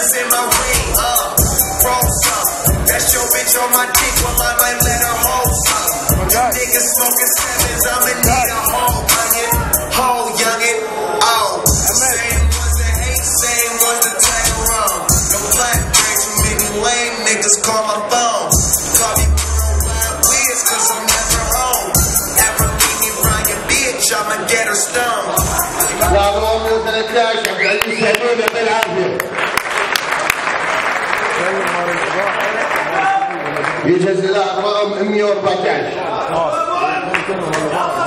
diamonds in my ring, roll some. That's your bitch on my dick, well I might let her hold some. You niggas smoking sevens, I'ma need a whole onion, whole youngin', oh. Same ones that hate, same ones that tag wrong. No black, way too many lame niggas call my phone. Call me worldwide weirds, cause I'm never home. Ever leave me around your bitch, I'ma get her stoned. يجهز الى رقم 114